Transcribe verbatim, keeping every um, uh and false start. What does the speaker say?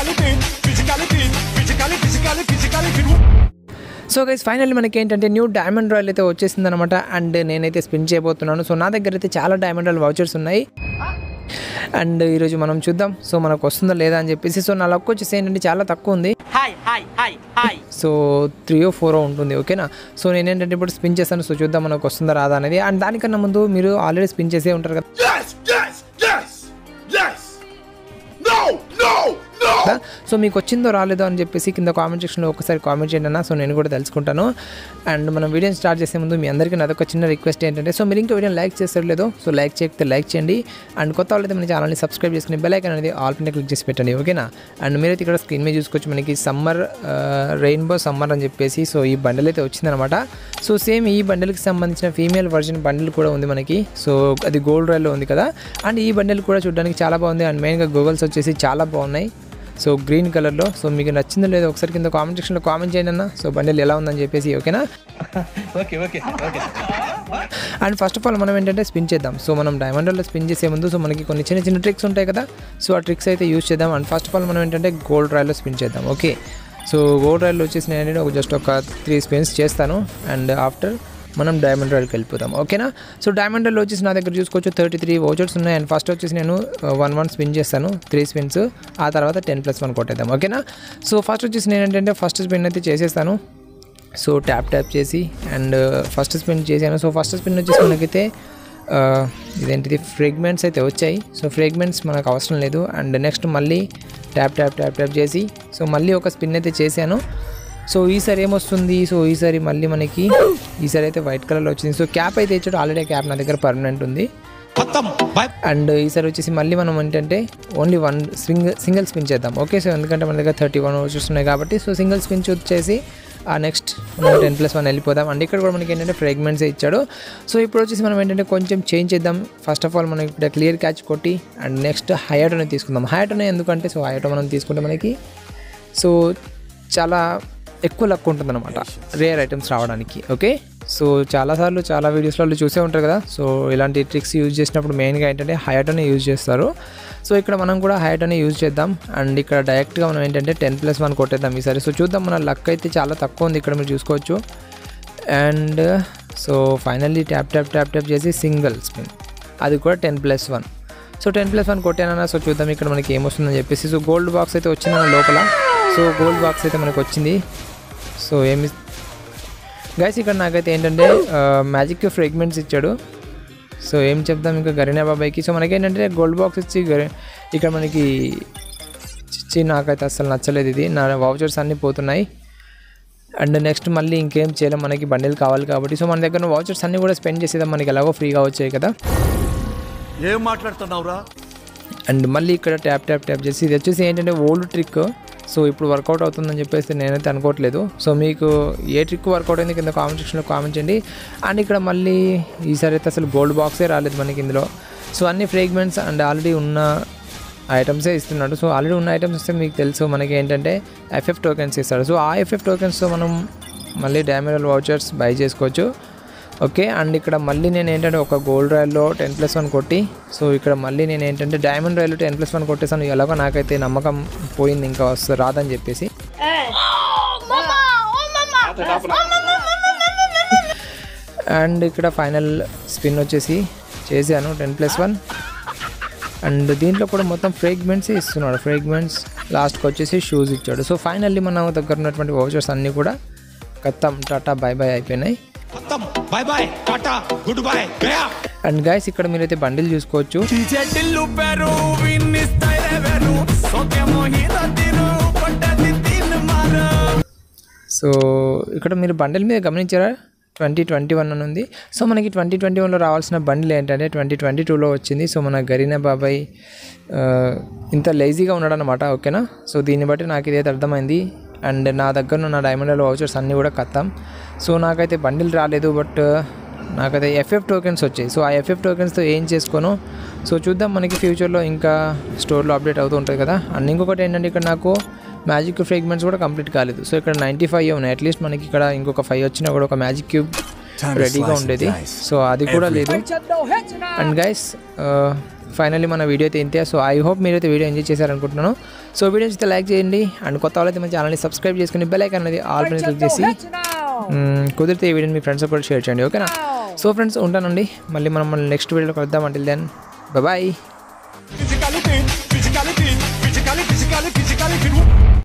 So guys finally మనకి ఏంటంటే new diamond royal అయితే వచ్చేసింది అనమాట. అండ్ నేనైతే స్పిన్ చేయబోతున్నాను. సో నా దగ్గర అయితే చాలా డైమండ్ రాయల్ వౌచర్స్ ఉన్నాయి. అండ్ ఈరోజు మనం చూద్దాం సో మనకు వస్తుందో లేదా అని చెప్పేసి. సో నా లక్ వచ్చేసి ఏంటంటే చాలా తక్కువ ఉంది. సో త్రీ ఓ ఫోర్ ఉంటుంది ఓకేనా. సో నేను ఏంటంటే ఇప్పుడు స్పిన్ చేస్తాను. సో చూద్దాం మనకు వస్తుందా రాదా అనేది. అండ్ దానికన్నా ముందు మీరు ఆల్రెడీ స్పిన్ చేసే ఉంటారు కదా. సో మీకు వచ్చిందో రాలేదో అని చెప్పేసి కింద కామెంట్ సెక్షన్లో ఒకసారి కామెంట్ చేయండి అన్న. సో నేను కూడా తెలుసుకుంటాను. అండ్ మనం వీడియోని స్టార్ట్ చేసే ముందు మీ అందరికీ నాదొక చిన్న రిక్వెస్ట్ ఏంటంటే సో మీరు ఇంకా వీడియోని లైక్ చేస్తారు లేదో సో లైక్ చేయకపోతే లైక్ చేయండి. అండ్ కొత్త వాళ్ళైతే మన ఛానల్ని సబ్స్క్రైబ్ చేసుకుని బెల్ ఐకాన్ అనేది ఆల్ పైన క్లిక్ చేసి పెట్టండి ఓకేనా. అండ్ మీరైతే ఇక్కడ స్క్రీన్ మీద చూసుకోవచ్చు మనకి సమ్మర్ రెయిన్బో సమ్మర్ అని చెప్పేసి సో ఈ బండిల్ అయితే వచ్చిందనమాట. సో సేమ్ ఈ బండిల్కి సంబంధించిన ఫీమేల్ వర్జన్ బండిల్ కూడా ఉంది మనకి. సో అది గోల్డ్ రాయల్లో ఉంది కదా. అండ్ ఈ బండిల్ కూడా చూడడానికి చాలా బాగుంది. అండ్ మెయిన్గా గూగుల్స్ వచ్చేసి చాలా బాగున్నాయి. సో గ్రీన్ కలర్లో. సో మీకు నచ్చిందో లేదో ఒకసారి కింద కామెంట్ సెక్షన్లో కామెంట్ చేయండి అన్న. సో బండిల్ ఎలా ఉందని చెప్పేసి ఓకేనా. Okay okay okay. And first of all మనం ఏంటంటే స్పిన్ చేద్దాం. సో మనం డైమండ్లో స్పిన్ చేసే ముందు సో మనకి కొన్ని చిన్న చిన్న ట్రిక్స్ ఉంటాయి కదా. సో ఆ ట్రిక్స్ అయితే యూజ్ చేద్దాం. అండ్ ఫస్ట్ ఆఫ్ ఆల్ మనం ఏంటంటే గోల్డ్ రాయల్లో స్పిన్ చేద్దాం ఓకే. సో గోల్డ్ రాయల్లో వచ్చేసి నేను ఏంటంటే ఒక జస్ట్ ఒక త్రీ స్పిన్స్ చేస్తాను. అండ్ ఆఫ్టర్ మనం డైమండ్ రాయల్కి వెళ్ళిపోతాం ఓకేనా. సో డైమండ్ రాయల్ వచ్చేసి నా దగ్గర చూసుకోవచ్చు థర్టీ త్రీ వౌచర్స్ ఉన్నాయి. అండ్ ఫస్ట్ వచ్చేసి నేను వన్ వన్ స్పిన్ చేస్తాను త్రీ స్పిన్స్. ఆ తర్వాత టెన్ ప్లస్ వన్ కొట్టేద్దాం ఓకేనా. సో ఫస్ట్ వచ్చేసి నేను ఏంటంటే ఫస్ట్ స్పిన్ అయితే చేసేస్తాను. సో ట్యాప్ ట్యాప్ చేసి అండ్ ఫస్ట్ స్పిన్ చేశాను. సో ఫస్ట్ స్పిన్ వచ్చేసి మనకైతే ఇదేంటిది ఫ్రేగ్మెంట్స్ అయితే వచ్చాయి. సో ఫ్రేగ్మెంట్స్ మనకు అవసరం లేదు. అండ్ నెక్స్ట్ మళ్ళీ ట్యాప్ ట్యాప్ ట్యాప్ ట్యాప్ చేసి సో మళ్ళీ ఒక స్పిన్ అయితే చేశాను. సో ఈసారి ఏమొస్తుంది. సో ఈసారి మళ్ళీ మనకి ఈసారి అయితే వైట్ కలర్లో వచ్చింది. సో క్యాప్ అయితే ఇచ్చాడు. ఆల్రెడీ క్యాప్ నా దగ్గర పర్మనెంట్ ఉంది. అండ్ ఈసారి వచ్చేసి మళ్ళీ మనం ఏంటంటే only one single single spin చేద్దాం ఓకే. సో ఎందుకంటే మన దగ్గర థర్టీ వన్ వచ్చేసి ఉన్నాయి కాబట్టి సో సింగిల్ స్పిన్ వచ్చేసి ఆ నెక్స్ట్ మనం టెన్ ప్లస్ వన్ వెళ్ళిపోదాం. అండ్ ఇక్కడ కూడా మనకి ఏంటంటే ఫ్రేగ్మెంట్స్ ఇచ్చాడు. సో ఇప్పుడు వచ్చేసి మనం ఏంటంటే కొంచెం చేంజ్ చేద్దాం. ఫస్ట్ ఆఫ్ ఆల్ మనం ఇక్కడ క్లియర్ క్యాచ్ కొట్టి అండ్ నెక్స్ట్ హైయాటోనే తీసుకుందాం. హైయాటోనే ఎందుకంటే సో హైయాటో మనం తీసుకుంటే మనకి సో చాలా ఎక్కువ లక్ ఉంటుందన్నమాట రేర్ ఐటమ్స్ రావడానికి ఓకే. సో చాలాసార్లు చాలా వీడియోస్లో చూసే ఉంటారు కదా. సో ఇలాంటి ట్రిక్స్ యూజ్ చేసినప్పుడు మెయిన్గా ఏంటంటే హైయాటోనే యూజ్ చేస్తారు. సో ఇక్కడ మనం కూడా హైయాటోనే యూజ్ చేద్దాం. అండ్ ఇక్కడ డైరెక్ట్గా మనం ఏంటంటే టెన్ ప్లస్ వన్ కొట్టేద్దాం ఈసారి. సో చూద్దాం మన లక్ అయితే చాలా తక్కువ ఉంది ఇక్కడ మీరు చూసుకోవచ్చు. And so finally tap tap tap tap చేసి సింగిల్ స్పిన్ అది కూడా ten plus one. So ten plus one కొట్టానన్నా. సో చూద్దాం ఇక్కడ మనకి ఏమొస్తుందని చెప్పేసి. సో గోల్డ్ బాక్స్ అయితే వచ్చిందన్న లోపల. సో గోల్డ్ బాక్స్ అయితే మనకు వచ్చింది. సో ఏమి గైస్ ఇక్కడ నాకైతే ఏంటంటే మ్యాజిక్ ఫ్రేగ్మెంట్స్ ఇచ్చాడు. సో ఏం చెప్దాం ఇంకా గరీనా బాబాయ్కి. సో మనకి ఏంటంటే గోల్డ్ బాక్స్ ఇచ్చి ఇక్కడ మనకి ఇచ్చి నాకైతే అసలు నచ్చలేదు ఇది. నా వౌచర్స్ అన్నీ పోతున్నాయి. అండ్ నెక్స్ట్ మళ్ళీ ఇంకేం చేయలేం మనకి బండిల్ కావాలి కాబట్టి. సో మన దగ్గర వౌచర్స్ అన్నీ కూడా స్పెండ్ చేసేద్దాం. మనకి ఎలాగో ఫ్రీగా వచ్చాయి కదా. ఏం మాట్లాడుతున్నావురా. అండ్ మళ్ళీ ఇక్కడ ట్యాప్ ట్యాప్ ట్యాప్ చేసి ఇది వచ్చేసి ఏంటంటే ఓల్డ్ ట్రిక్. సో ఇప్పుడు వర్కౌట్ అవుతుందని చెప్పేసి నేనైతే అనుకోవట్లేదు. సో మీకు ఏ ట్రిక్ వర్కౌట్ అయింది కింద కామెంట్ సెక్షన్లో కామెంట్ చేయండి. అండ్ ఇక్కడ మళ్ళీ ఈసారి అయితే అసలు గోల్డ్ బాక్సే రాలేదు మనకి ఇందులో. సో అన్ని ఫ్రేగ్మెంట్స్ అండ్ ఆల్రెడీ ఉన్న ఐటమ్సే ఇస్తున్నాడు. సో ఆల్రెడీ ఉన్న ఐటమ్స్ ఇస్తే మీకు తెలుసు మనకి ఏంటంటే ఎఫ్ఎఫ్ టోకెన్స్ ఇస్తాడు. సో ఆ ఎఫ్ఎఫ్ టోకెన్స్తో మనం మళ్ళీ డైమండ్ వౌచర్స్ బై చేసుకోవచ్చు ఓకే. అండ్ ఇక్కడ మళ్ళీ నేను ఏంటంటే ఒక గోల్డ్ రాయల్లో టెన్ ప్లస్ వన్ కొట్టి సో ఇక్కడ మళ్ళీ నేను ఏంటంటే డైమండ్ రాయల్లో టెన్ ప్లస్ వన్ కొట్టేసాను. ఎలాగో నాకైతే నమ్మకం పోయింది ఇంకా వస్తుంది రాదని చెప్పేసి. అండ్ ఇక్కడ ఫైనల్ స్పిన్ వచ్చేసి చేశాను టెన్ ప్లస్ వన్. అండ్ దీంట్లో కూడా మొత్తం ఫ్రేగ్మెంట్స్ ఇస్తున్నాడు. ఫ్రేగ్మెంట్స్ లాస్ట్కి వచ్చేసి షూస్ ఇచ్చాడు. సో ఫైనల్లీ మన దగ్గర ఉన్నటువంటి వౌచర్స్ అన్నీ కూడా ఖతం టాటా బై బై అయిపోయినాయి. అండ్ గైస్ ఇక్కడ మీరైతే బండిల్ చూసుకోవచ్చు. సో ఇక్కడ మీరు బండిల్ మీద గమనించారా ట్వంటీ ట్వంటీ వన్ అని ఉంది. సో మనకి ట్వంటీ ట్వంటీ వన్లో రావాల్సిన బండిల్ ఏంటంటే ట్వంటీ ట్వంటీ టూలో వచ్చింది. సో మన గరీనా బాబాయ్ ఇంత లేజీగా ఉన్నాడు అనమాట ఓకేనా. సో దీన్ని బట్టి నాకు ఇదైతే అర్థమైంది. అండ్ నా దగ్గర ఉన్న డైమండ్ వౌచర్స్ అన్నీ కూడా కత్తాం. సో నాకైతే బండిల్ రాలేదు బట్ నాకైతే ఎఫ్ఎఫ్ టోకెన్స్ వచ్చాయి. సో ఆ ఎఫ్ఎఫ్ టోకెన్స్తో ఏం చేసుకోను సో చూద్దాం. మనకి ఫ్యూచర్లో ఇంకా స్టోర్లో అప్డేట్ అవుతూ ఉంటుంది కదా. అండ్ ఇంకొకటి ఏంటంటే ఇక్కడ నాకు మ్యాజిక్ ఫ్రేగ్మెంట్స్ కూడా కంప్లీట్ కాలేదు. సో ఇక్కడ నైంటీ ఫైవ్ ఉన్నాయి. అట్లీస్ట్ మనకి ఇక్కడ ఇంకొక ఫైవ్ వచ్చినా కూడా ఒక మ్యాజిక్ క్యూబ్ రెడీగా ఉండేది. సో అది కూడా లేదు. అండ్ గైస్ ఫైనల్లీ మన వీడియో అయితే ఇంతే. సో ఐ హోప్ మీరైతే వీడియో ఎంజాయ్ చేశారనుకుంటున్నాను. సో వీడియో అయితే లైక్ చేయండి అండ్ కొత్త వాళ్ళైతే మన ఛానల్ని సబ్స్క్రైబ్ చేసుకుని బెల్ ఐకాన్ అనేది ఆల్ మీద క్లిక్ చేసి కుదిరితే ఈ వీడియోని మీ ఫ్రెండ్స్ కూడా షేర్ చేయండి ఓకేనా. సో ఫ్రెండ్స్ ఉంటానండి, మళ్ళీ మనం మళ్ళీ నెక్స్ట్ వీడియోలో కలుద్దాం. Until then bye.